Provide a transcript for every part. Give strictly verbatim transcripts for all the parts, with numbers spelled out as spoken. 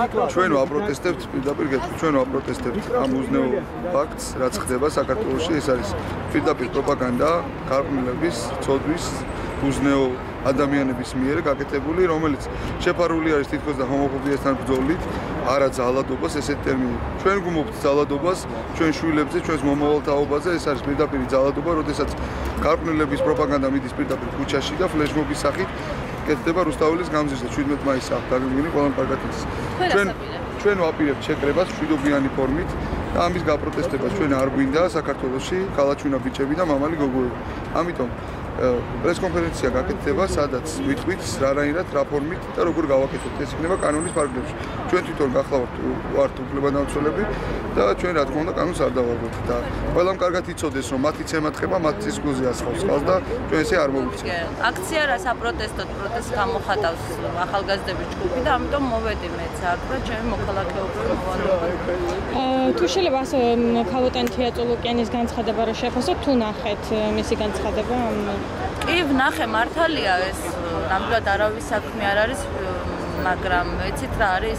ჩვენ ვაპროტესტებთ, პირდაპირ გეტყვით, ჩვენ ვაპროტესტებთ ამ უზნეო ფაქტს, რაც ხდება საქართველოში, ეს არის პირდაპირ პროპაგანდა, გარყვნილების, წოდვის, უზნეო ადამიანების მიერ გაკეთებული, რომელიც შეფარული არის თითქოს და ჰომოფობიასთან ბრძოლით, არა ძალადობას, ესეთ ტერმინი. ჩვენ გუმობთ ძალადობას, ჩვენ შვილებზე, ჩვენს მომავალთაობაზე, ეს არის პირდაპირ ძალადობა, როდესაც გარყვნილების პროპაგანდა მიდის პირდაპირ ქუჩაში და ფლეშმობის სახით კეთდება რუსთაველის გამზირზე შვიდმეტ მაისს აქ დაგეგმილი ყველამ კარგად იცის. ჩვენ ჩვენ ვაპირებთ შეკრებას მშვიდობიანი ფორმით და ამის გაპროტესტებას ჩვენ არ გვინდა საქართველოში ქალაჩვინა ბიჭები და მამალი გოგოები. ამიტომ პრესკონფერენცია გაკეთდება, სადაც ვიტყვით რანაირად რა ფორმით და როგორ გავაკეთებთ. ეს იქნება კანონის ფარგლებში. ჩვენ თვითონ გახლავართ ვართ უფლებადამცველები და ჩვენ რა თქმა უნდა კანონს არ დავარღვევთ და ყველამ კარგად იცოდეს, რომ მათი ცემატყება მათ ცისკუზე ასხავს ხალხს და ჩვენ ესე არ მოვიქცევთ. აქცია რა საპროტესტოდ პროტესტს გამოხატავს ახალგაზრდების ჯგუფი და ამიტომ მოვედი მეც აქ და ჩემი მოქალაქეობა მოვალეობა. თუ შეიძლება ასე ქალოტენთია წულუკიანის განცხადება რა შეფასოთ, თუ ნახეთ მისი განცხადება? კი, ვნახე, მართალია ეს ნამდვილად არავის საქმე არ არის, მაგრამ ეცით რა არის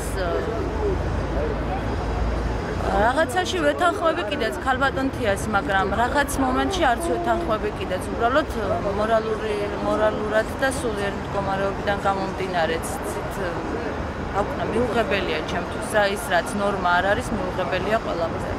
რაღაცაში ვეთანხმები კიდეც ქალბატონთიას, მაგრამ რაღაც მომენტში არც ვეთანხმები კიდეც, უბრალოდ მორალური მორალურად და სულიერ მდგომარეობიდან გამომდინარე, ცით აკვნა მიუღებელია ჩემთვის რა ის რაც ნორმა არ არის, მიუღებელია ყველაფერს.